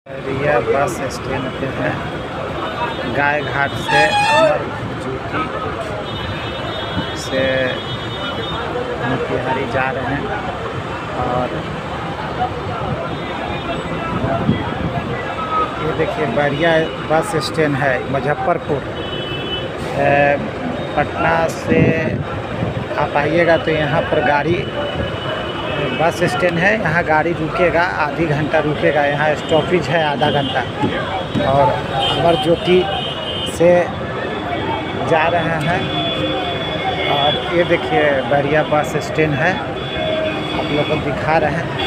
रिया bus stand पे है। गाय घाट से अमर ज्योति से मोतिहारी जा रहे हैं और ये देखिए बैरिया बस स्टैंड है मुजफ्फरपुर। पटना से आप आइएगा तो यहाँ पर गाड़ी बस स्टैंड है, यहाँ गाड़ी रुकेगा, आधी घंटा रुकेगा, यहाँ स्टॉपेज है आधा घंटा। और अमर ज्योति से जा रहे हैं और ये देखिए बैरिया बस स्टैंड है, आप लोग को दिखा रहे हैं।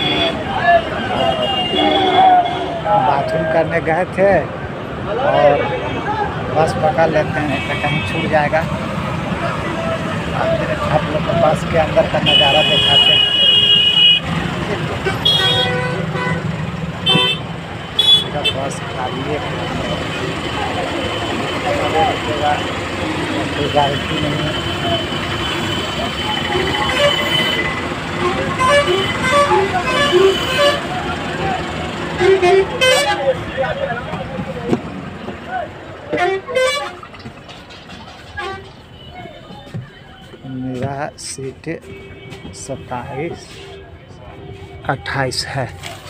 बाथरूम करने गए थे और बस पकड़ लेते हैं तो कहीं छूट जाएगा। आप लोग को बस के अंदर का नज़ारा दिखाते हैं। बस खाली है, कोई गारंटी नहीं है। मेरा सीट 27-28 है।